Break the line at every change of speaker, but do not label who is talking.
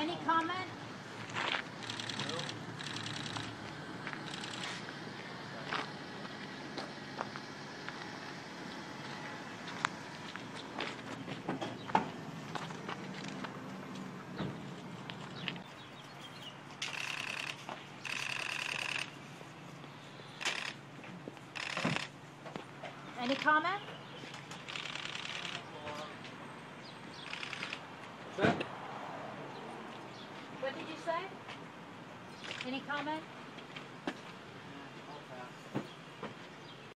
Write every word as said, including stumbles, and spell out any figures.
Any comment? Any comment?
What's that?
What did you say? Any comment?